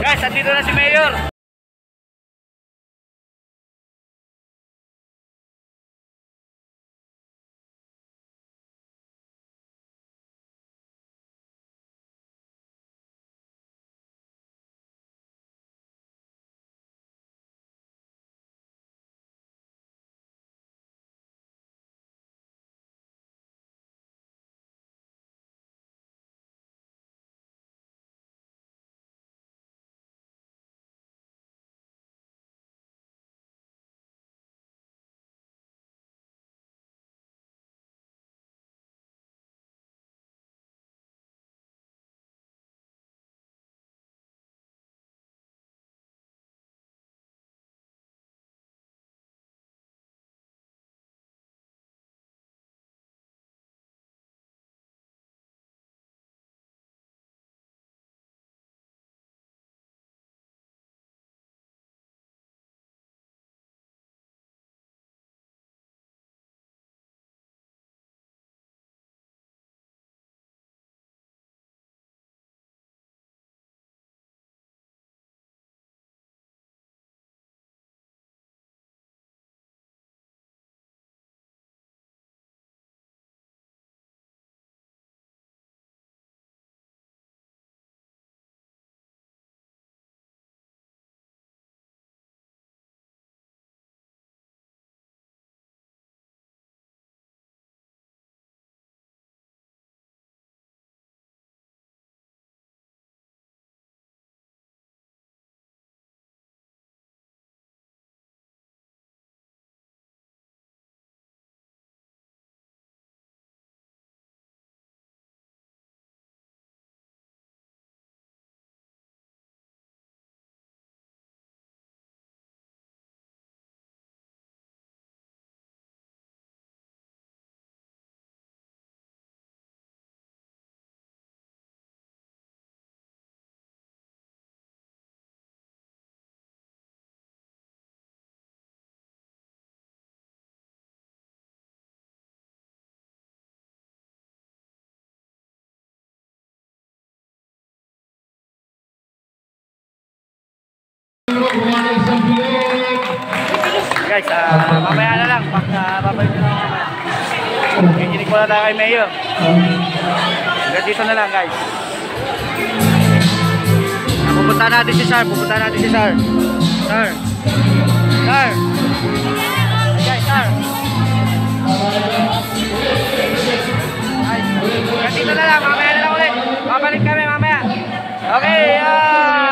Guys, andito na si Mayor. Guys, mamaya na lang. Babalik na lang mamaya. Kikinig ko na tayo kay Mayor. Hanggang dito na lang, guys. Pupunta natin si Sar. Sar. Guys, Sar. Guys, hanggang dito na lang. Mamaya na lang ulit. Babalik kami mamaya. Okay,